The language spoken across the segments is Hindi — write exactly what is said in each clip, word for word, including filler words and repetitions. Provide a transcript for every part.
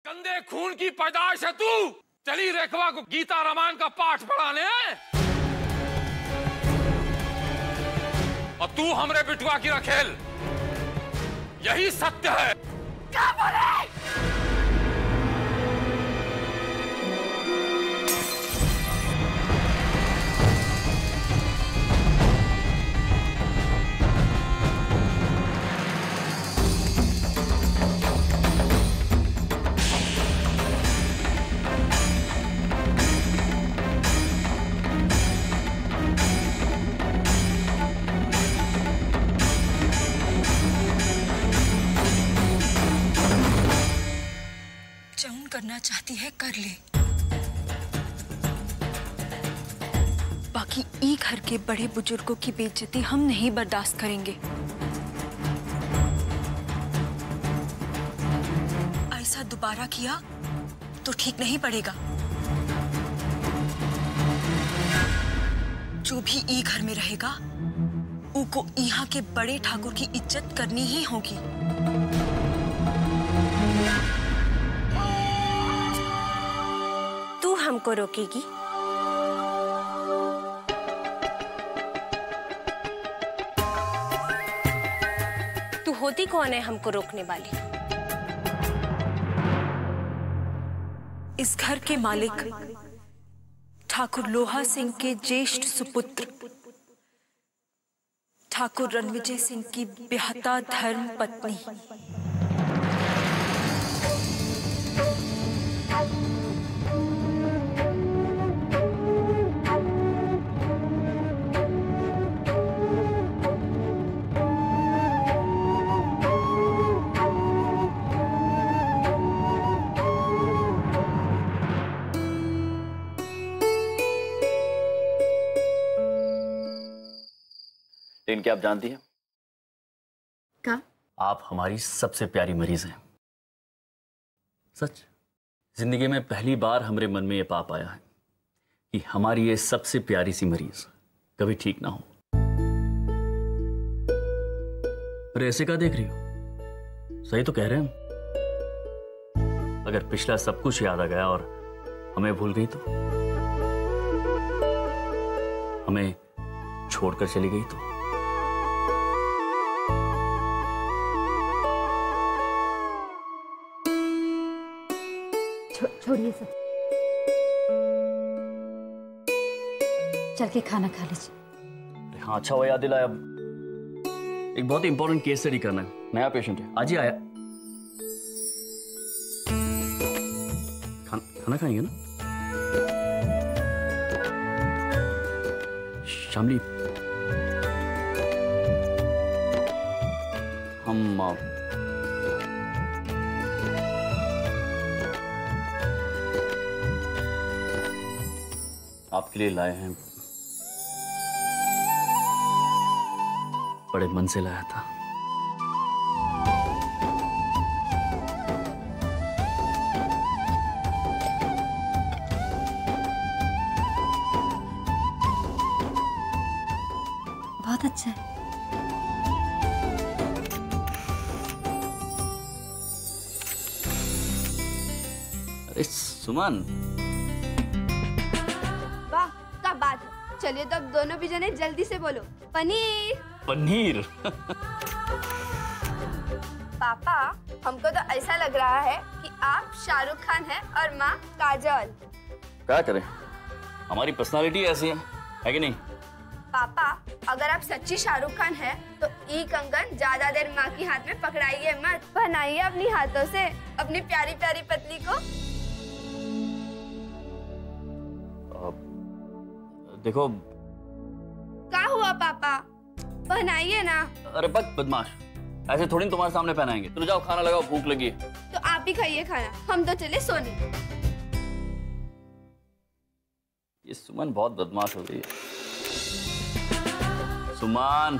गंदे खून की पैदाइश है तू। चली रेखवा को गीता रामायण का पाठ पढ़ाने, और तू हमरे बिटुआ की रखेल। यही सत्य है। क्या बोले? करना चाहती है कर ले, बाकी ई घर के बड़े बुजुर्गों की बेइज्जती हम नहीं बर्दाश्त करेंगे। ऐसा दोबारा किया तो ठीक नहीं पड़ेगा। जो भी ई घर में रहेगा उको यहाँ के बड़े ठाकुर की इज्जत करनी ही होगी। हमको रोकेगी? तू होती कौन है हमको रोकने वाली? इस घर के मालिक ठाकुर लोहा सिंह के ज्येष्ठ सुपुत्र ठाकुर रणविजय सिंह की बेहता धर्म पत्नी। लेकिन क्या आप जानती हैं? क्या? आप हमारी सबसे प्यारी मरीज हैं। सच, जिंदगी में पहली बार हमारे मन में ये पाप आया है कि हमारी ये सबसे प्यारी सी मरीज कभी ठीक ना हो। अरे ऐसे क्या देख रही हो? सही तो कह रहे हैं हम। अगर पिछला सब कुछ याद आ गया और हमें भूल गई तो, हमें छोड़कर चली गई तो। छोड़िए सब, चल के खाना खा लीजिए। हाँ अच्छा हुआ याद दिलाया। अब एक बहुत इंपॉर्टेंट केस स्टडी करना है, नया पेशेंट है, आज ही आया। खाना खाना खाएंगे ना? शामली, हम आपके लिए लाए हैं, बड़े मन से लाया था। बहुत अच्छा है। अरे सुमन, वाह क्या बात है। चलिए तो अब दोनों भी जने जल्दी से बोलो, पनीर पनीर। पापा, हमको तो ऐसा लग रहा है कि आप शाहरुख खान हैं और माँ काजल। क्या करें, हमारी पर्सनालिटी ऐसी है, है कि नहीं? पापा, अगर आप सच्ची शाहरुख खान हैं तो ई कंगन ज्यादा देर माँ की हाथ में पकड़ाइए मत, पहनाइए अपनी हाथों से अपनी प्यारी प्यारी पत्नी को। देखो, क्या हुआ पापा, पहनाइए ना। अरे बद बदमाश, ऐसे थोड़ी तुम्हारे सामने पहनाएंगे। तुम जाओ खाना लगाओ, भूख लगी है। तो आप ही खाइए खाना, हम तो चले सोने। ये सुमन बहुत बदमाश हो गई है। सुमन,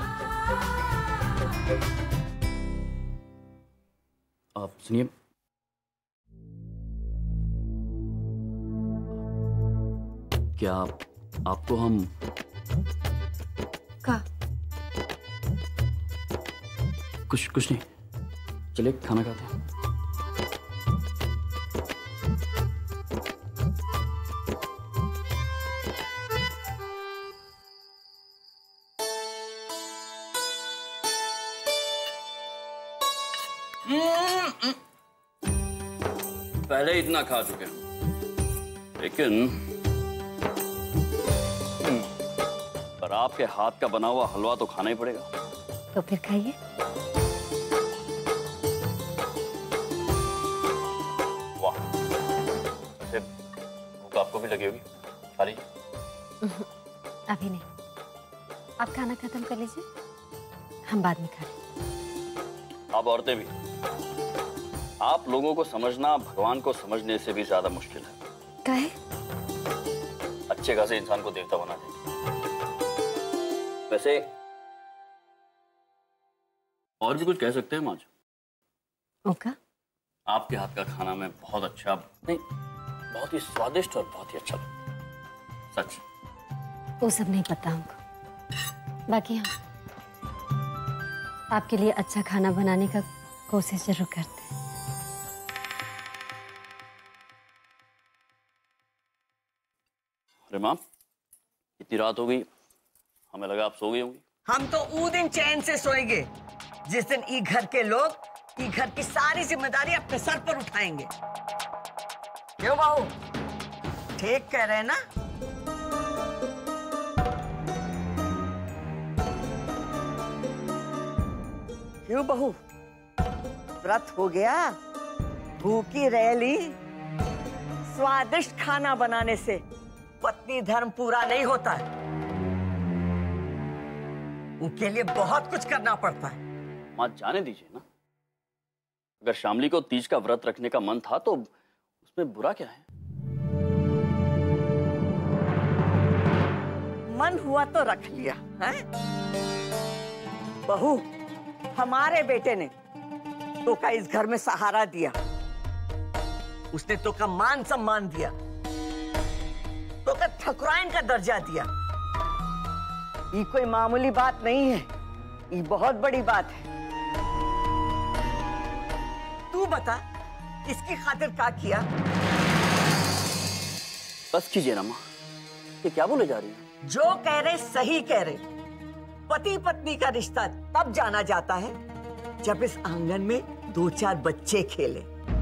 आप सुनिए, क्या आप, आपको हम का कुछ कुछ नहीं, चलिए खाना खाते हैं। पहले ही इतना खा चुके हैं, लेकिन पर आपके हाथ का बना हुआ हलवा तो खाना ही पड़ेगा। तो फिर खाइए। वाह, वैसे भूख आपको भी लगी होगी, खा लीजिए। अभी नहीं, आप खाना खत्म कर लीजिए, हम बाद में खा लेंगे। आप औरतें भी, आप लोगों को समझना भगवान को समझने से भी ज्यादा मुश्किल है। क्या है? अच्छे खासे इंसान को देवता बना दे। वैसे और भी कुछ कह सकते हैं हम आज। ओका? आपके हाथ का खाना में बहुत अच्छा, नहीं बहुत ही स्वादिष्ट और बहुत ही अच्छा लगता, सच। वो सब नहीं पता हमको, बाकी हम आपके लिए अच्छा खाना बनाने का कोशिश जरूर करते हैं। अरे माँ, इतनी रात हो गई, हमें लगा आप सो गई होंगी। हम तो ऊ दिन चैन से सोएंगे जिस दिन ई घर के लोग ई घर की सारी जिम्मेदारी अपने सर पर उठाएंगे। क्यों बहू, ठीक कह रहे हैं ना? क्यों बहू, व्रत हो गया, भूखी रह ली। स्वादिष्ट खाना बनाने से पत्नी धर्म पूरा नहीं होता है, उनके लिए बहुत कुछ करना पड़ता है। माँ जाने दीजिए ना, अगर शामली को तीज का व्रत रखने का मन था तो उसमें बुरा क्या है? मन हुआ तो रख लिया है? बहू, हमारे बेटे ने तो का इस घर में सहारा दिया, उसने तो का मान सम्मान दिया, तो का ठकुराइन का दर्जा दिया। ये कोई मामूली बात नहीं है, ये बहुत बड़ी बात है। तू बता, इसकी खातिर क्या किया? बस कीजिए ना माँ, ये क्या बोले जा रही है? जो कह रहे सही कह रहे। पति पत्नी का रिश्ता तब जाना जाता है जब इस आंगन में दो चार बच्चे खेले।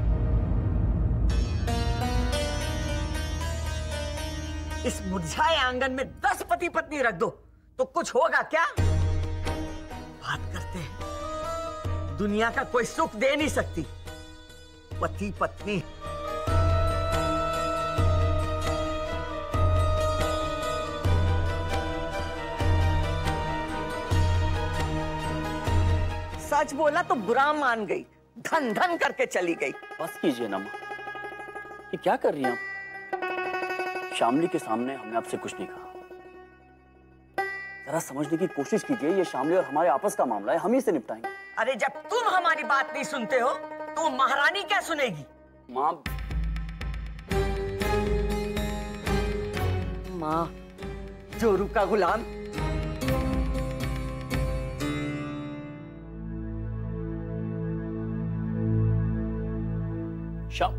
इस मुरझाए आंगन में दस पति पत्नी रख दो तो कुछ होगा क्या? बात करते हैं, दुनिया का कोई सुख दे नहीं सकती पति पत्नी। सच बोला तो बुरा मान गई, धन धन करके चली गई। बस कीजिए ना माँ, ये क्या कर रही हैं आप? शामली के सामने हमने आपसे कुछ नहीं कहा, जरा समझने की कोशिश कीजिए, ये शामली और हमारे आपस का मामला है, हम ही से निपटाएंगे। अरे जब तुम हमारी बात नहीं सुनते हो तो महारानी क्या सुनेगी? माँ माँ जोरू का गुलाम। शाम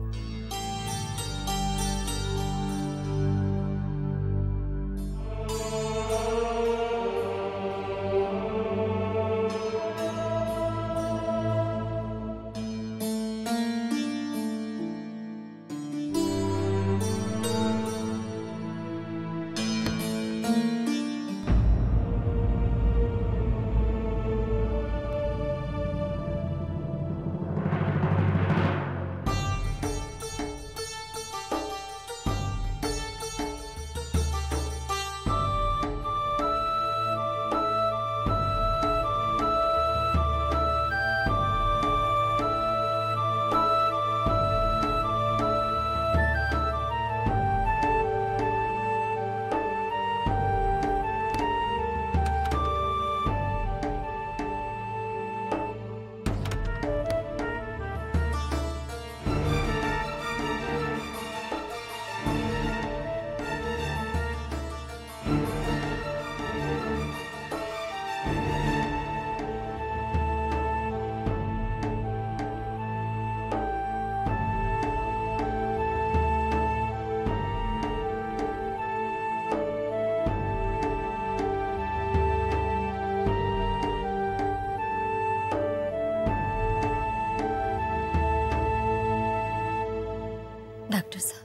डॉक्टर साहब,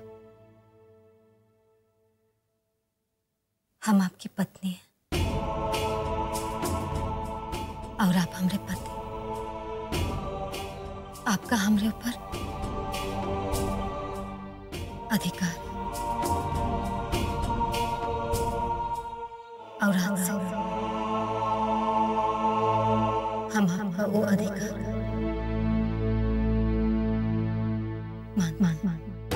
हम आपकी पत्नी हैं और आप हमरे पति। आपका हमरे ऊपर अधिकार है और आज से हम आपका वो अधिकार मान मान मान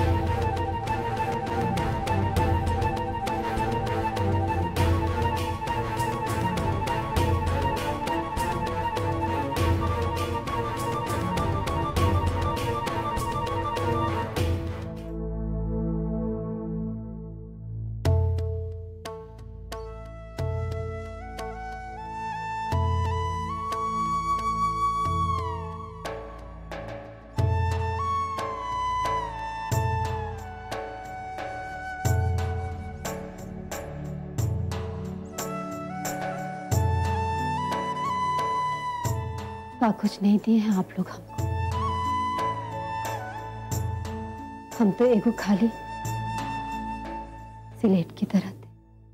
का कुछ नहीं दिए हैं आप लोग हमको। हम तो एगो खाली स्लेट की तरह थे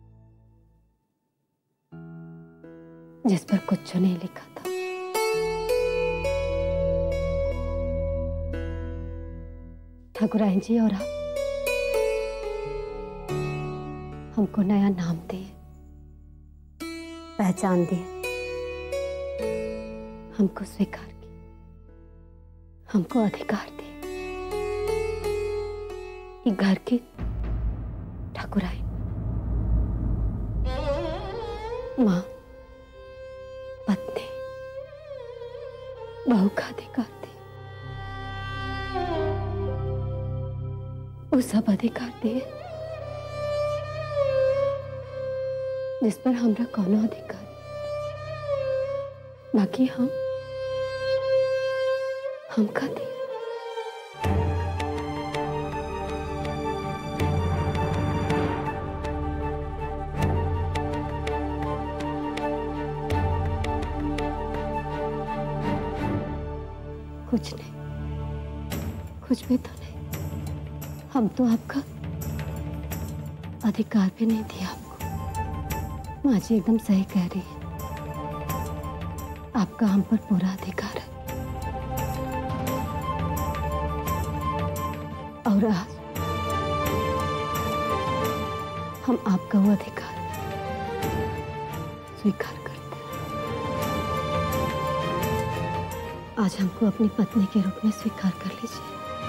जिस पर कुछ नहीं लिखा था। ठाकुराइन जी और आप हमको नया नाम दिए, पहचान दिए, हमको स्वीकार किया, हमको अधिकार दिए। ये घर की ठाकुराइन, माँ, पत्नी, बहू का अधिकार दिए। वो सब अधिकार दिए जिस पर हमरा कोनो अधिकार, बाकी हम हम का दिए। कुछ नहीं, कुछ भी तो नहीं। हम तो आपका अधिकार भी नहीं दिया आपको। माँ जी एकदम सही कह रही है, आपका हम पर पूरा अधिकार है। और आज हम आपका वो अधिकार स्वीकार करते हैं। आज हमको अपनी पत्नी के रूप में स्वीकार कर लीजिए।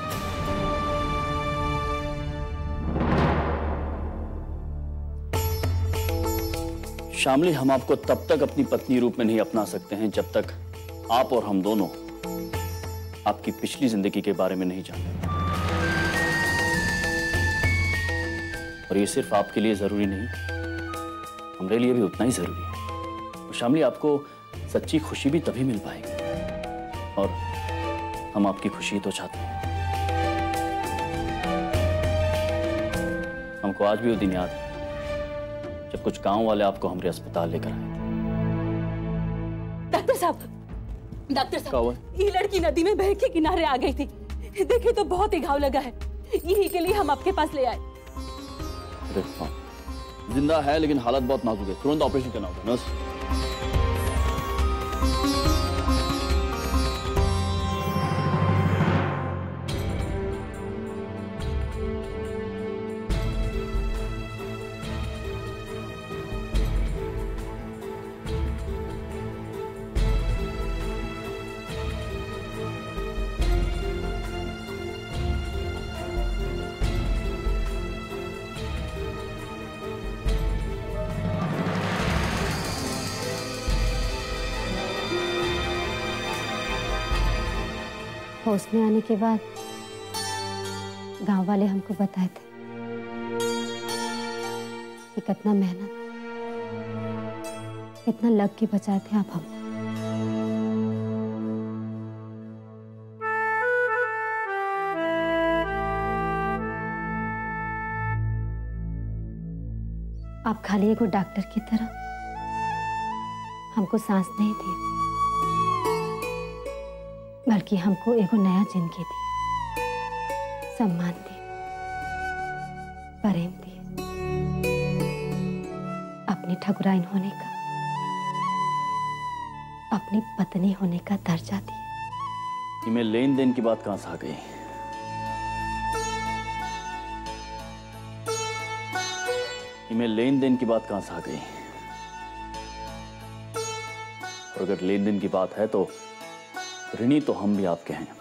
शामली, हम आपको तब तक अपनी पत्नी रूप में नहीं अपना सकते हैं जब तक आप और हम दोनों आपकी पिछली जिंदगी के बारे में नहीं जानते। और ये सिर्फ आपके लिए जरूरी नहीं, हमारे लिए भी उतना ही जरूरी है। तो शामली, आपको सच्ची खुशी भी तभी मिल पाएगी, और हम आपकी खुशी तो चाहते हैं। हमको आज भी वो दिन याद है जब कुछ गांव वाले आपको हमारे अस्पताल लेकर आए थे। डॉक्टर साहब, डॉक्टर क्या हुआ? साहब, ये लड़की नदी में बह के किनारे आ गई थी। देखिए तो बहुत ही घाव लगा है, यही के लिए हम आपके पास ले आए। जिंदा है लेकिन हालत बहुत नाजुक है, तुरंत ऑपरेशन करना होगा। नर्स, होश में आने के बाद गांव वाले हमको बताए थे कि कितना मेहनत, कितना लग के बचाए थे आप हम। आप खाली एगो डॉक्टर की तरह हमको सांस नहीं दी, बल्कि हमको एगो नया जिंदगी दी, सम्मान दी, प्रेम दिए, अपनी ठकुराइन होने का, अपनी पत्नी होने का दर्जा दिए। मैं लेन देन की बात कहां से आ गई? मैं लेन देन की बात कहां से आ गई? और अगर लेन देन की बात है तो ऋणी तो हम भी आपके हैं।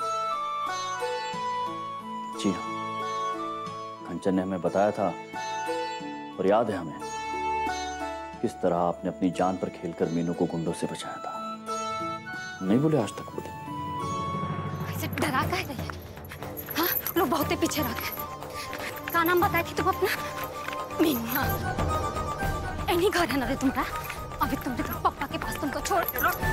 जी हाँ, कंचन ने हमें बताया था और याद है हमें किस तरह आपने अपनी जान पर खेलकर मीनू को गुंडों से बचाया था। नहीं बोले आज तक वो दिन। ऐसे डरा कह रही है? हाँ, लोग बहुत पीछे रह गए। क्या नाम बताई थी तुम अपना? मीनू। हाँ, इन्हीं घर है ना रे तुम्हारा? अभी तुमने तो पापा के पास तुमको छोड़।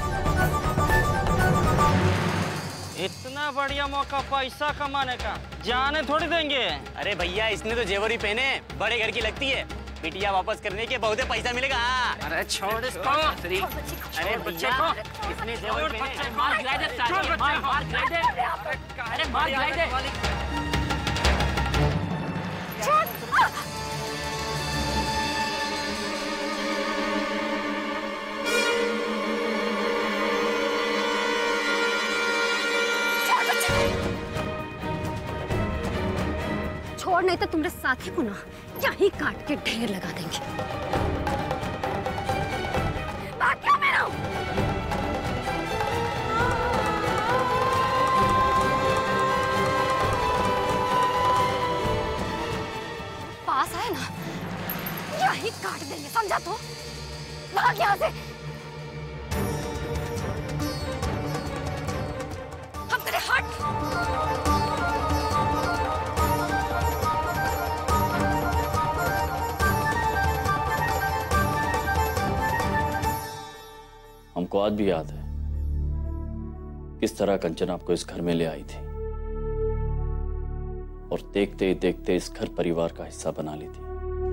इतना बढ़िया मौका पैसा कमाने का, जाने थोड़ी देंगे। अरे भैया, इसने तो जेवर ही पहने, बड़े घर की लगती है। बिटिया वापस करने के बहुत पैसा मिलेगा। अरे छोड़ इसको। अरे बच्चे को इसने जेवर पहने, मार गिरा दे, मार मार गिरा दे। अरे मार गिरा दे। छोड़, नहीं तो तुम्हारे साथी को ना यहीं काट के ढेर लगा देंगे। भाग क्या मेरा? पास आए ना यहीं काट देंगे, समझा? तो भाग यहाँ से। हम तेरे हट। हमको आज भी याद है किस तरह कंचन आपको इस घर में ले आई थी और देखते ही देखते इस घर परिवार का हिस्सा बना ली थी।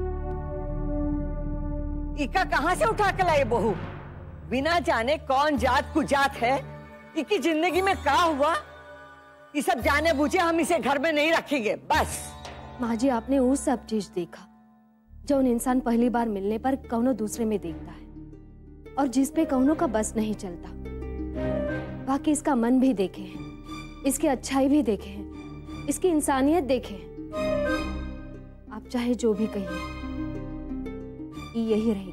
इका कहां से उठा के लाए बहू? बिना जाने कौन जात कुजात है, इकी जिंदगी में क्या हुआ, ये सब जाने बूझे हम इसे घर में नहीं रखेंगे। बस माँ जी, आपने वो सब चीज देखा जो उन इंसान पहली बार मिलने पर कौनो दूसरे में देखता है और जिस पे कौनो का बस नहीं चलता। बाकी इसका मन भी देखे हैं, इसकी अच्छाई भी देखे हैं, इसकी इंसानियत देखे हैं। आप चाहे जो भी कहिए, ये यही रहेगी।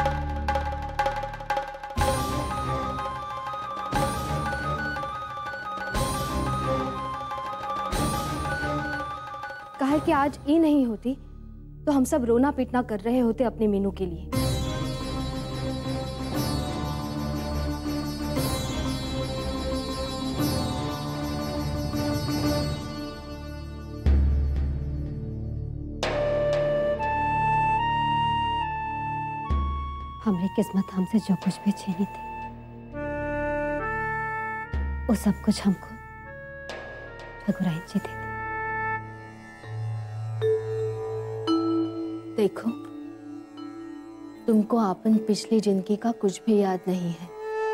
कहा कि आज ये नहीं होती तो हम सब रोना पीटना कर रहे होते अपने मीनू के लिए। हमारी किस्मत हमसे जो कुछ भी छीनी थी, वो सब कुछ हमको ठकुराइन जी दे दी। देखो, तुमको अपन पिछली जिंदगी का कुछ भी याद नहीं है।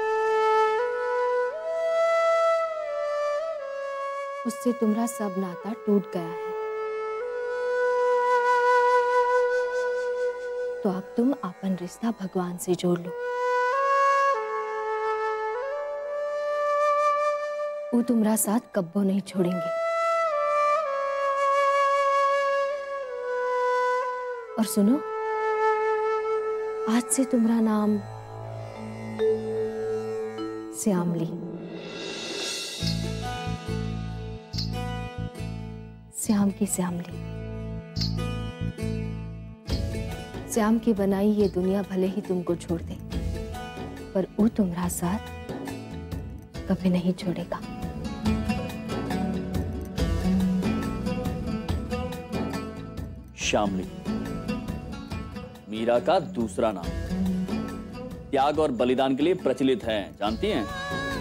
उससे तुम्हारा सब नाता टूट गया है। तो अब तुम अपन रिश्ता भगवान से जोड़ लो। वो तुम्हारा साथ कब्बो नहीं छोड़ेंगे। और सुनो, आज से तुम्हारा नाम श्यामली। श्याम की श्यामली। श्याम की बनाई ये दुनिया भले ही तुमको छोड़ दे, पर वो तुम्हारा साथ कभी नहीं छोड़ेगा। श्यामली मीरा का दूसरा नाम, त्याग और बलिदान के लिए प्रचलित है, जानती हैं?